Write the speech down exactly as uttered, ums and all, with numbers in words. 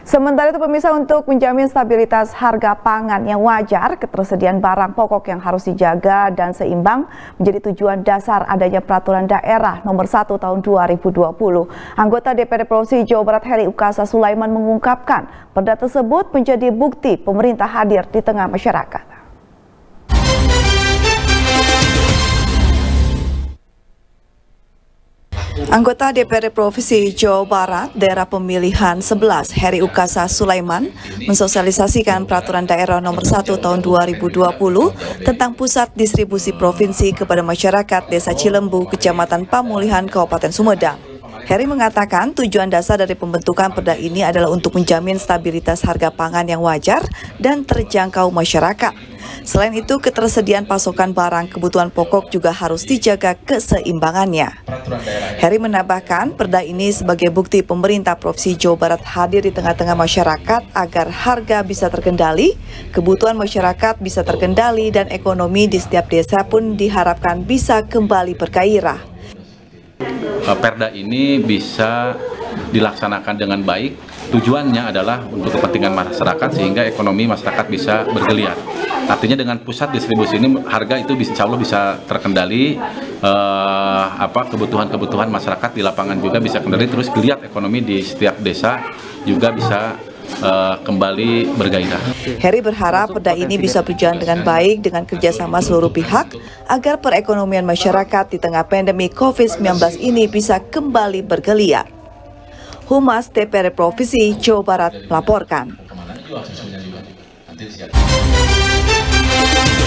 Sementara itu pemirsa, untuk menjamin stabilitas harga pangan yang wajar, ketersediaan barang pokok yang harus dijaga dan seimbang menjadi tujuan dasar adanya peraturan daerah nomor satu tahun dua ribu dua puluh. Anggota D P R D Provinsi Jawa Barat Heri Ukasa Sulaiman mengungkapkan perda tersebut menjadi bukti pemerintah hadir di tengah masyarakat. Anggota D P R D Provinsi Jawa Barat Daerah Pemilihan sebelas Heri Ukasa Sulaiman mensosialisasikan peraturan daerah nomor satu tahun dua ribu dua puluh tentang pusat distribusi provinsi kepada masyarakat Desa Cilembu, Kecamatan Pamulihan, Kabupaten Sumedang. Heri mengatakan tujuan dasar dari pembentukan perda ini adalah untuk menjamin stabilitas harga pangan yang wajar dan terjangkau masyarakat. Selain itu, ketersediaan pasokan barang kebutuhan pokok juga harus dijaga keseimbangannya. Heri menambahkan, perda ini sebagai bukti pemerintah Provinsi Jawa Barat hadir di tengah-tengah masyarakat agar harga bisa terkendali, kebutuhan masyarakat bisa terkendali, dan ekonomi di setiap desa pun diharapkan bisa kembali bergairah. Perda ini bisa dilaksanakan dengan baik. Tujuannya adalah untuk kepentingan masyarakat sehingga ekonomi masyarakat bisa bergeliat. Artinya dengan pusat distribusi ini harga itu bisa, insya Allah bisa terkendali, eh, apa kebutuhan-kebutuhan masyarakat di lapangan juga bisa kendali, terus geliat ekonomi di setiap desa juga bisa eh, kembali bergairah. Heri berharap perda ini bisa berjalan dengan baik dengan kerjasama seluruh pihak agar perekonomian masyarakat di tengah pandemi COVID sembilan belas ini bisa kembali bergeliat. Humas D P R D Provinsi Jawa Barat melaporkan.